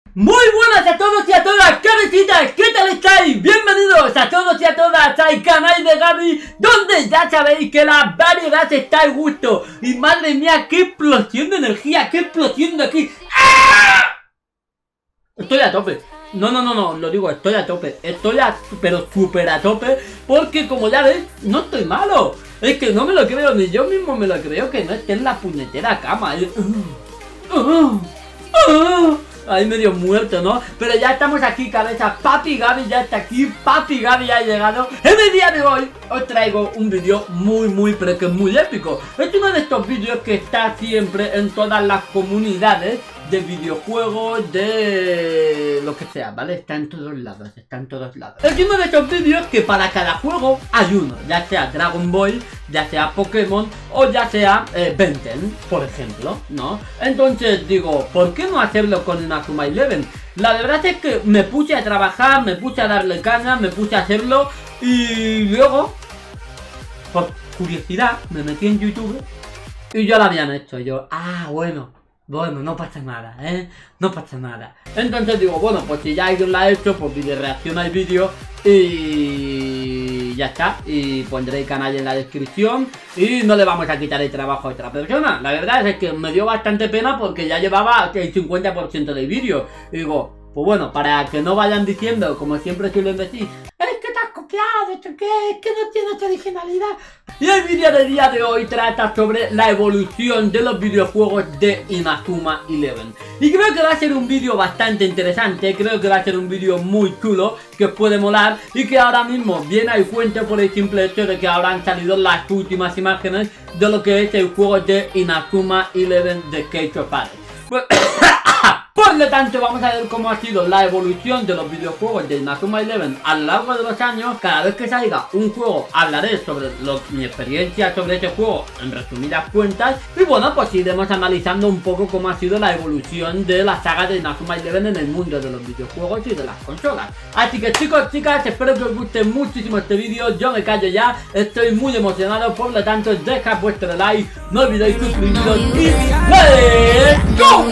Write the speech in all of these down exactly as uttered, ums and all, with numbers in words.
Muy buenas a todos y a todas, cabecitas, ¿qué tal estáis? Bienvenidos a todos y a todas al canal de Gaby, donde ya sabéis que la variedad está al gusto. Y madre mía, qué explosión de energía, qué explosión de aquí. ¡Ah! Estoy a tope. No, no, no, no, lo digo, estoy a tope. Estoy a, pero súper a tope. Porque como ya veis, no estoy malo. Es que no me lo creo, ni yo mismo me lo creo que no esté en la puñetera cama. Uh, uh, uh. Ahí medio muerto, ¿no? Pero ya estamos aquí, cabeza. Papi Gaby ya está aquí. Papi Gaby ya ha llegado. En el día de hoy os traigo un vídeo muy, muy, pero que es muy épico. Es uno de estos vídeos que está siempre en todas las comunidades de videojuegos, de lo que sea, ¿vale? Está en todos lados, está en todos lados. Es uno de estos vídeos que para cada juego hay uno, ya sea Dragon Ball, ya sea Pokémon o ya sea eh, Ben ten, por ejemplo, ¿no? Entonces digo, ¿por qué no hacerlo con Inazuma Eleven? La verdad es que me puse a trabajar, me puse a darle caña, me puse a hacerlo y luego, por curiosidad, me metí en YouTube y ya lo habían hecho. Y yo, ah, bueno. Bueno, no pasa nada, ¿eh? No pasa nada. Entonces digo, bueno, pues si ya alguien lo ha hecho, pues video reacción al vídeo y ya está. Y pondré el canal en la descripción y no le vamos a quitar el trabajo a otra persona. La verdad es que me dio bastante pena porque ya llevaba el cincuenta por ciento del vídeo. Y digo, pues bueno, para que no vayan diciendo, como siempre suelen decir, es que te has copiado, ¿esto qué? Es que no tienes originalidad. Y el vídeo del día de hoy trata sobre la evolución de los videojuegos de Inazuma Eleven. Y creo que va a ser un vídeo bastante interesante, creo que va a ser un vídeo muy chulo, que os puede molar y que ahora mismo viene al cuento por el simple hecho de que ahora han salido las últimas imágenes de lo que es el juego de Inazuma Eleven de Cage of Hades. Pues por lo tanto, vamos a ver cómo ha sido la evolución de los videojuegos de Inazuma Eleven a lo largo de los años. Cada vez que salga un juego hablaré sobre lo, mi experiencia sobre ese juego en resumidas cuentas. Y bueno, pues iremos analizando un poco cómo ha sido la evolución de la saga de Inazuma Eleven en el mundo de los videojuegos y de las consolas. Así que chicos, chicas, espero que os guste muchísimo este vídeo. Yo me callo ya, estoy muy emocionado. Por lo tanto, dejad vuestro like, no olvidéis suscribiros y ¡let's go!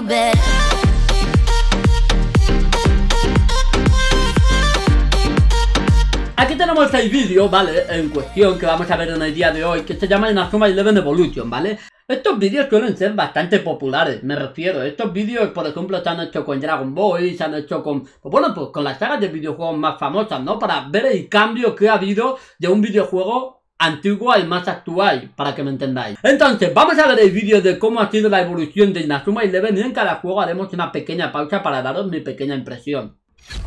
Aquí tenemos el vídeo, ¿vale? En cuestión que vamos a ver en el día de hoy, que se llama Inazuma Eleven Evolution, ¿vale? Estos vídeos suelen ser bastante populares, me refiero. Estos vídeos, por ejemplo, se han hecho con Dragon Ball, se han hecho con, pues bueno, pues con las sagas de videojuegos más famosas, ¿no? Para ver el cambio que ha habido de un videojuego antiguo al más actual, para que me entendáis. Entonces, vamos a ver el vídeo de cómo ha sido la evolución de Inazuma Eleven y en cada juego haremos una pequeña pausa para daros mi pequeña impresión.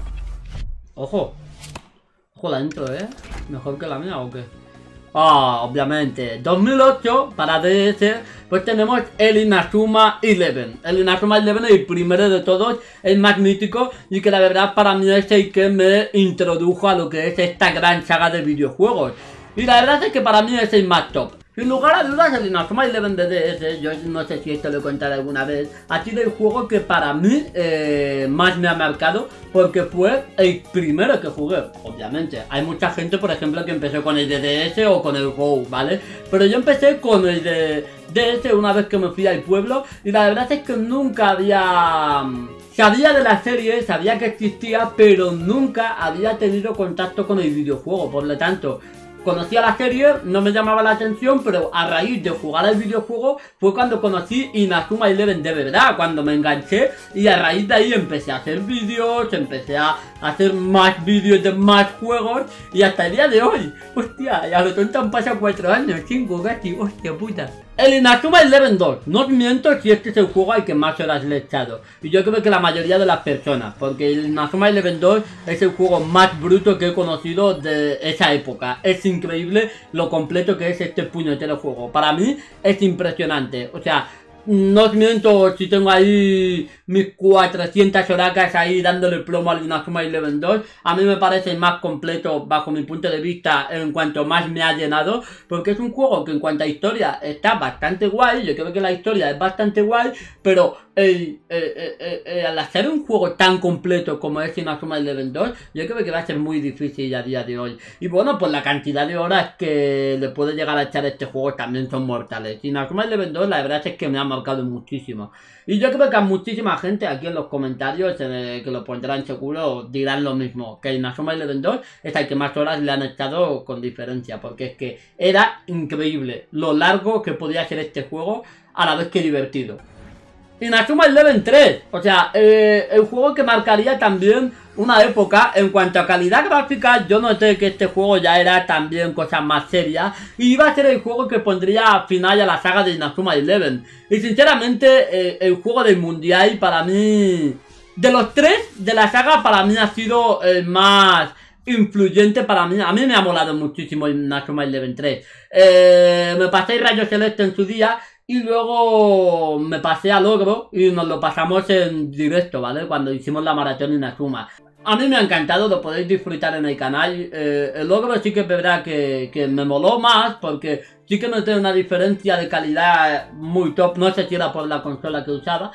Ojo. Ojo la intro, ¿eh? ¿Mejor que la mía o qué? Ah, obviamente. dos mil ocho, para D S, pues tenemos el Inazuma Eleven. El Inazuma Eleven es el primero de todos, el más mítico y que la verdad para mí es el que me introdujo a lo que es esta gran saga de videojuegos. Y la verdad es que para mí es el más top. Sin lugar a dudas, el Inazuma Eleven de D S, yo no sé si esto lo he contado alguna vez, ha sido el juego que para mí eh, más me ha marcado, porque fue el primero que jugué. Obviamente, hay mucha gente, por ejemplo, que empezó con el de D S o con el Go, ¿vale? Pero yo empecé con el de D S una vez que me fui al pueblo, y la verdad es que nunca había... Sabía de la serie, sabía que existía, pero nunca había tenido contacto con el videojuego, por lo tanto... Conocía la serie, no me llamaba la atención, pero a raíz de jugar al videojuego fue cuando conocí Inazuma Eleven de verdad, cuando me enganché y a raíz de ahí empecé a hacer vídeos, empecé a hacer más vídeos de más juegos y hasta el día de hoy, hostia, y a lo tonto han pasado cuatro años, cinco casi, hostia puta. El Inazuma Eleven dos, no os miento si este es el juego al que más horas le he echado. Y yo creo que la mayoría de las personas, porque el Inazuma Eleven dos es el juego más bruto que he conocido de esa época. Es increíble lo completo que es este puñetero juego. Para mí es impresionante, o sea... No os miento si tengo ahí mis cuatrocientas horacas ahí dándole plomo al Inazuma Eleven dos. A mí me parece el más completo bajo mi punto de vista en cuanto más me ha llenado. Porque es un juego que en cuanto a historia está bastante guay. Yo creo que la historia es bastante guay. Pero el, el, el, el, al hacer un juego tan completo como es Inazuma Eleven dos, yo creo que va a ser muy difícil a día de hoy. Y bueno, pues la cantidad de horas que le puede llegar a echar este juego también son mortales. Inazuma Eleven dos la verdad es que me ha marcado muchísimo. Y yo creo que a muchísima gente aquí en los comentarios, eh, que lo pondrán seguro, dirán lo mismo. Que Inazuma Eleven dos es el que más horas le han echado con diferencia. Porque es que era increíble lo largo que podía ser este juego a la vez que divertido. Inazuma Eleven tres, o sea, eh, el juego que marcaría también una época. En cuanto a calidad gráfica, yo noté que este juego ya era también cosas más serias y iba a ser el juego que pondría final a la saga de Inazuma Eleven. Y sinceramente, eh, el juego del mundial para mí, de los tres de la saga, para mí ha sido el más influyente para mí. A mí me ha molado muchísimo Inazuma Eleven tres. eh, Me pasé Rayo Celeste en su día y luego me pasé al Ogro y nos lo pasamos en directo, ¿vale? Cuando hicimos la maratón Inazuma. A mí me ha encantado, lo podéis disfrutar en el canal. Eh, el Ogro sí que es verdad que, que me moló más porque sí que noté una diferencia de calidad muy top. No sé si era por la consola que usaba.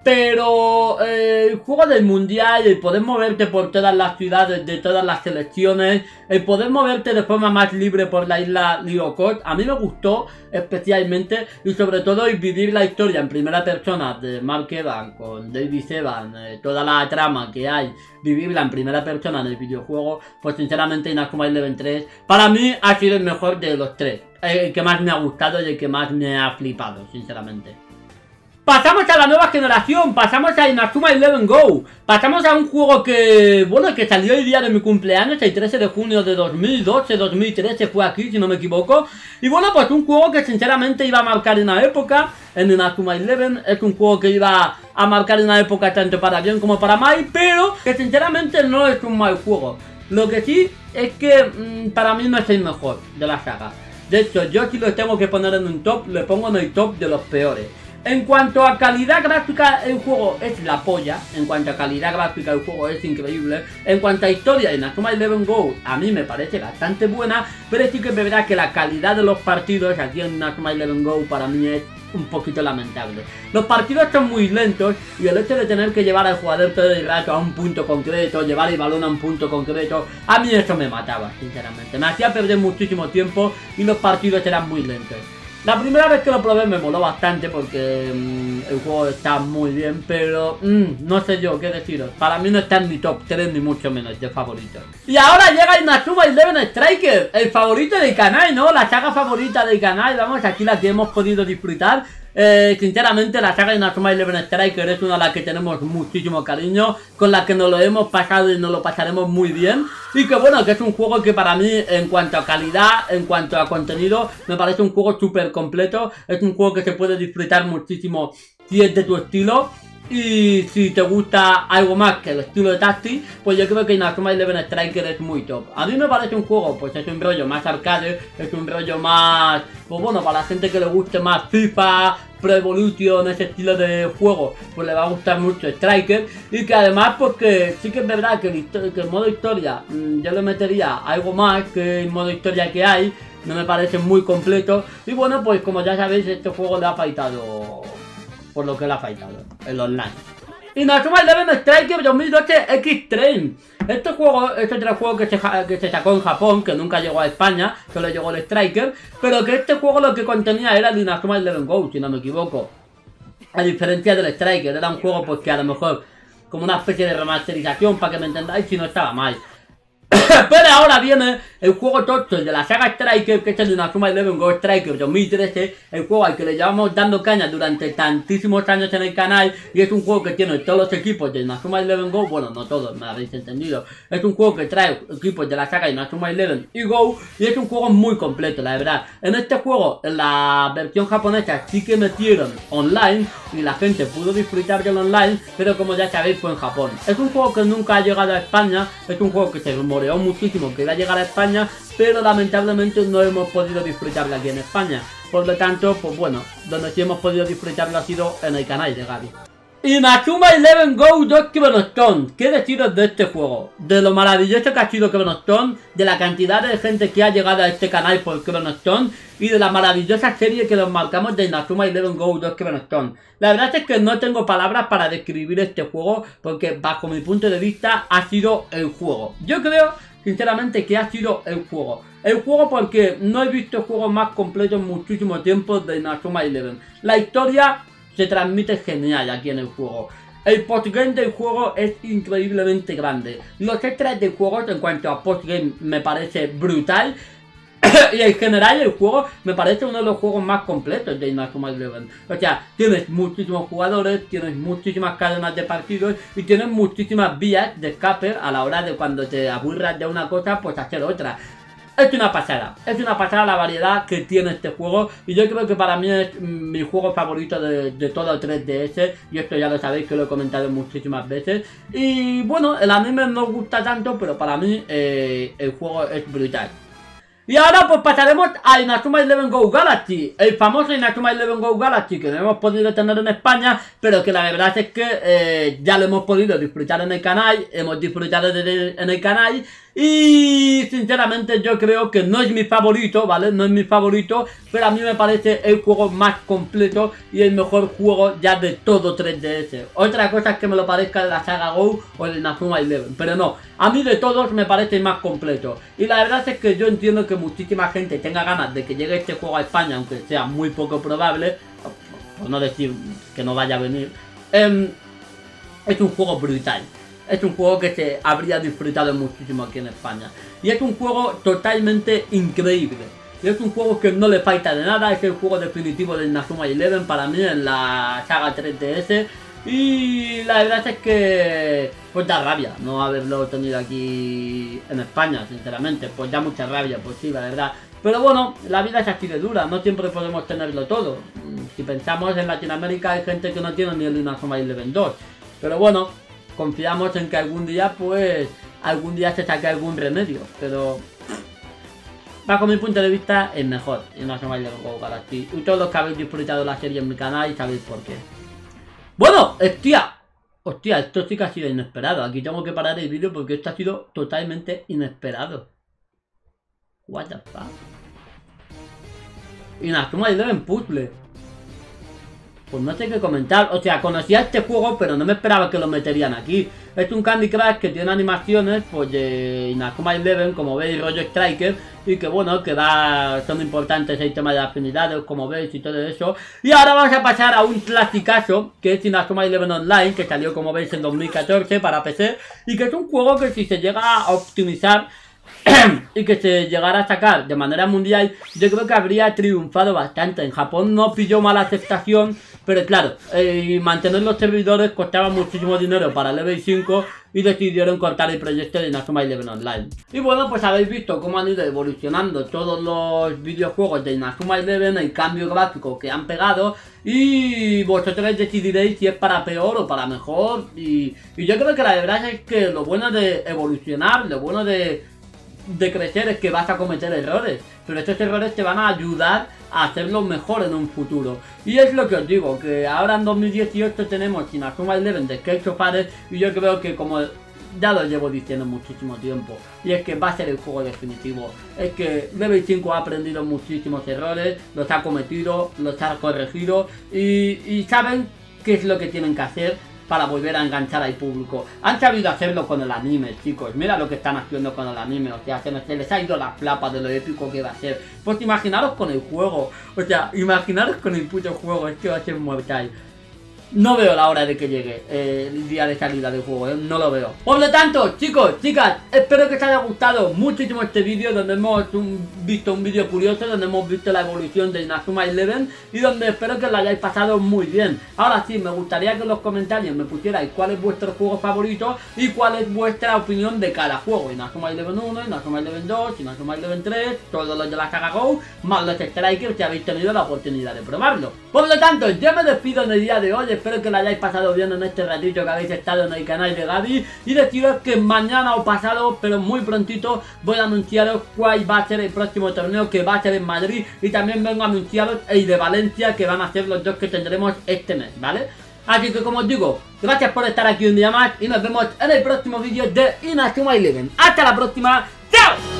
Pero eh, el juego del mundial, el poder moverte por todas las ciudades de todas las selecciones, el poder moverte de forma más libre por la isla Lyokot, a mí me gustó especialmente. Y sobre todo el vivir la historia en primera persona de Mark Evans con David Evans, eh, toda la trama que hay, vivirla en primera persona en el videojuego, pues sinceramente Inazuma Eleven tres para mí ha sido el mejor de los tres, el que más me ha gustado y el que más me ha flipado, sinceramente. Pasamos a la nueva generación, pasamos a Inazuma Eleven Go. Pasamos a un juego que, bueno, que salió el día de mi cumpleaños, el trece de junio de dos mil doce, dos mil trece fue aquí, si no me equivoco. Y bueno, pues un juego que sinceramente iba a marcar una época en Inazuma Eleven. Es un juego que iba a marcar una época tanto para bien como para mal, pero que sinceramente no es un mal juego. Lo que sí es que mmm, para mí no es el mejor de la saga. De hecho, yo si lo tengo que poner en un top, le pongo en el top de los peores. En cuanto a calidad gráfica, el juego es la polla. En cuanto a calidad gráfica, el juego es increíble. En cuanto a historia, Inazuma Eleven Go a mí me parece bastante buena. Pero sí que es verdad que la calidad de los partidos aquí en Inazuma Eleven Go para mí es un poquito lamentable. Los partidos son muy lentos y el hecho de tener que llevar al jugador todo el rato a un punto concreto, llevar el balón a un punto concreto, a mí eso me mataba, sinceramente. Me hacía perder muchísimo tiempo y los partidos eran muy lentos. La primera vez que lo probé me moló bastante porque mmm, el juego está muy bien, pero mmm, no sé yo qué deciros. Para mí no está en mi top tres ni mucho menos de favoritos. Y ahora llega Inazuma Eleven Striker, el favorito del canal, ¿no? La saga favorita del canal, vamos, aquí la que hemos podido disfrutar. Eh, sinceramente la saga de Inazuma Eleven Striker es una a la que tenemos muchísimo cariño, con la que nos lo hemos pasado y nos lo pasaremos muy bien. Y que bueno, que es un juego que para mí en cuanto a calidad, en cuanto a contenido, me parece un juego súper completo. Es un juego que se puede disfrutar muchísimo si es de tu estilo. Y si te gusta algo más que el estilo de Tacti, pues yo creo que Inazuma Eleven Striker es muy top. A mí me parece un juego, pues es un rollo más arcade, es un rollo más, pues bueno, para la gente que le guste más FIFA, Pro Evolution, ese estilo de juego, pues le va a gustar mucho Striker. Y que además, pues que sí que es verdad que el, que el modo historia, mmm, yo le metería algo más que el modo historia que hay, no me parece muy completo. Y bueno, pues como ya sabéis, este juego le ha faltado por lo que le ha faltado, el online. Inazuma Eleven Striker dos mil doce X-Train. Este juego es otro juego que se, que se sacó en Japón, que nunca llegó a España, solo llegó el Striker, pero que este juego lo que contenía era el Inazuma Eleven Go, si no me equivoco. A diferencia del Striker, era un juego pues que a lo mejor como una especie de remasterización, para que me entendáis, si no estaba mal. Pero ahora viene el juego tocho de la saga Striker, que es el Inazuma Eleven Go Striker dos mil trece, el juego al que le llevamos dando caña durante tantísimos años en el canal, y es un juego que tiene todos los equipos de Inazuma Eleven Go, bueno, no todos, me habéis entendido, es un juego que trae equipos de la saga Inazuma Eleven y Go, y es un juego muy completo, la verdad. En este juego, en la versión japonesa, sí que metieron online, y la gente pudo disfrutar del online, pero como ya sabéis, fue en Japón. Es un juego que nunca ha llegado a España, es un juego que se rumoreó muchísimo que iba a llegar a España, pero lamentablemente no hemos podido disfrutarlo aquí en España. Por lo tanto, pues bueno, donde sí hemos podido disfrutarlo ha sido en el canal de Gaby. Inazuma Eleven Go dos Chronostone. ¿Qué deciros de este juego? De lo maravilloso que ha sido Chronostone, de la cantidad de gente que ha llegado a este canal por Chronostone y de la maravillosa serie que nos marcamos de Inazuma Eleven Go dos Chronostone. La verdad es que no tengo palabras para describir este juego porque bajo mi punto de vista ha sido el juego. Yo creo sinceramente que ha sido el juego. El juego porque no he visto juegos más completos en muchísimo tiempo de Inazuma Eleven. La historia se transmite genial aquí en el juego. El postgame del juego es increíblemente grande. Los extras del juego en cuanto a postgame me parece brutal. Y en general el juego me parece uno de los juegos más completos de Inazuma Eleven. O sea, tienes muchísimos jugadores, tienes muchísimas cadenas de partidos y tienes muchísimas vías de escape a la hora de cuando te aburras de una cosa, pues hacer otra. Es una pasada, es una pasada la variedad que tiene este juego y yo creo que para mí es mi juego favorito de, de todo tres D S y esto ya lo sabéis que lo he comentado muchísimas veces. Y bueno, el anime no gusta tanto, pero para mí eh, el juego es brutal. Y ahora pues pasaremos a Inazuma Eleven Go Galaxy, el famoso Inazuma Eleven Go Galaxy que no hemos podido tener en España, pero que la verdad es que eh, ya lo hemos podido disfrutar en el canal, hemos disfrutado de, de, en el canal y sinceramente yo creo que no es mi favorito, ¿vale? No es mi favorito, pero a mí me parece el juego más completo y el mejor juego ya de todo tres D S. Otra cosa es que me lo parezca de la saga Go o de Inazuma Eleven, pero no, a mí de todos me parece el más completo. Y la verdad es que yo entiendo que muchísima gente tenga ganas de que llegue este juego a España, aunque sea muy poco probable, por no decir que no vaya a venir. Eh, es un juego brutal. Es un juego que se habría disfrutado muchísimo aquí en España. Y es un juego totalmente increíble. Y es un juego que no le falta de nada. Es el juego definitivo de Inazuma Eleven para mí en la saga tres D S. Y la verdad es que pues da rabia no haberlo tenido aquí en España, sinceramente. Pues da mucha rabia, pues sí, la verdad. Pero bueno, la vida es así de dura, no siempre podemos tenerlo todo. Si pensamos en Latinoamérica hay gente que no tiene ni el Inazuma Eleven dos. Pero bueno, confiamos en que algún día, pues, algún día se saque algún remedio, pero bajo mi punto de vista es mejor Inazuma Eleven Go Galaxy. Y todos los que habéis disfrutado la serie en mi canal sabéis por qué. Bueno, hostia, hostia, esto sí que ha sido inesperado. Aquí tengo que parar el vídeo porque esto ha sido totalmente inesperado. What the fuck. Inazuma Eleven Puzzle. Pues no sé qué comentar, o sea, conocía este juego pero no me esperaba que lo meterían aquí. Es un Candy Crush que tiene animaciones pues de Inazuma Eleven, como veis, rollo Striker. Y que bueno, que da, son importantes el tema de afinidades, como veis y todo eso. Y ahora vamos a pasar a un clasicazo, que es Inazuma Eleven Online, que salió como veis en dos mil catorce para P C. Y que es un juego que si se llega a optimizar y que se llegara a sacar de manera mundial, yo creo que habría triunfado bastante. En Japón no pilló mala aceptación, pero claro, eh, mantener los servidores costaba muchísimo dinero para Level cinco y decidieron cortar el proyecto de Inazuma Eleven Online. Y bueno, pues habéis visto cómo han ido evolucionando todos los videojuegos de Inazuma Eleven, el cambio gráfico que han pegado, y vosotros decidiréis si es para peor o para mejor. Y, y yo creo que la verdad es que lo bueno de evolucionar, lo bueno de... de crecer es que vas a cometer errores, pero estos errores te van a ayudar a hacerlo mejor en un futuro. Y es lo que os digo, que ahora en dos mil dieciocho tenemos Inazuma Eleven de Skate of Hades, y yo creo que, como ya lo llevo diciendo muchísimo tiempo, y es que va a ser el juego definitivo. Es que Level cinco ha aprendido muchísimos errores, los ha cometido, los ha corregido, y, y saben qué es lo que tienen que hacer para volver a enganchar al público. Han sabido hacerlo con el anime, chicos. Mira lo que están haciendo con el anime. O sea, se les ha ido la flapa de lo épico que va a ser. Pues imaginaros con el juego. O sea, imaginaros con el puto juego. Es que va a ser mortal. No veo la hora de que llegue eh, el día de salida del juego, ¿eh? No lo veo. Por lo tanto, chicos, chicas, espero que os haya gustado muchísimo este vídeo, donde hemos un, visto un vídeo curioso, donde hemos visto la evolución de Inazuma Eleven y donde espero que lo hayáis pasado muy bien. Ahora sí, me gustaría que en los comentarios me pusierais cuál es vuestro juego favorito y cuál es vuestra opinión de cada juego. Inazuma Eleven uno, Inazuma Eleven dos, Inazuma Eleven tres, todos los de la saga Go, más los Strikers si habéis tenido la oportunidad de probarlo. Por lo tanto, yo me despido en el día de hoy. Espero que lo hayáis pasado bien en este ratito que habéis estado en el canal de Gaby. Y deciros que mañana o pasado, pero muy prontito, voy a anunciaros cuál va a ser el próximo torneo, que va a ser en Madrid. Y también vengo a anunciaros el de Valencia, que van a ser los dos que tendremos este mes, ¿vale? Así que como os digo, gracias por estar aquí un día más y nos vemos en el próximo vídeo de Inazuma Eleven. Hasta la próxima, ¡chao!